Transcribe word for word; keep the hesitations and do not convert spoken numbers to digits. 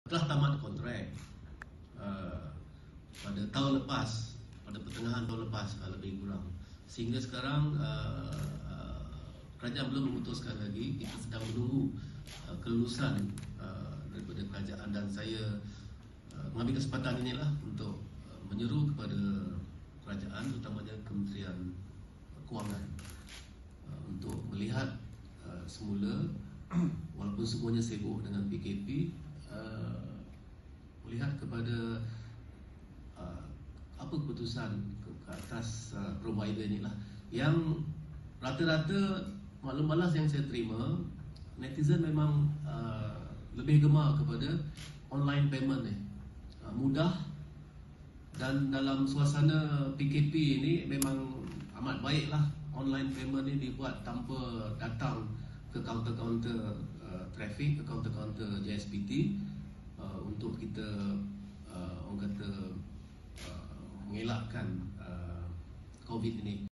telah tamat kontrak uh, pada tahun lepas, pada pertengahan tahun lepas lebih kurang, sehingga sekarang uh, uh, kerajaan belum memutuskan lagi. Kita sedang menunggu uh, kelulusan uh, daripada kerajaan, dan saya uh, mengambil kesempatan inilah untuk uh, menyeru kepada kerajaan, terutamanya Kementerian Kewangan, uh, untuk melihat uh, semula, walaupun semuanya sibuk dengan P K P, uh, melihat kepada uh, apa keputusan ke, ke atas uh, provider inilah, yang rata-rata maklum balas yang saya terima, netizen memang uh, lebih gemar kepada online payment ni, uh, mudah, dan dalam suasana P K P ini memang amat baiklah. Online payment ni dibuat tanpa datang ke kaunter-kaunter uh, trafik, ke kaunter-kaunter J S P T, uh, untuk kita uh, orang kata uh, mengelakkan uh, COVID ini.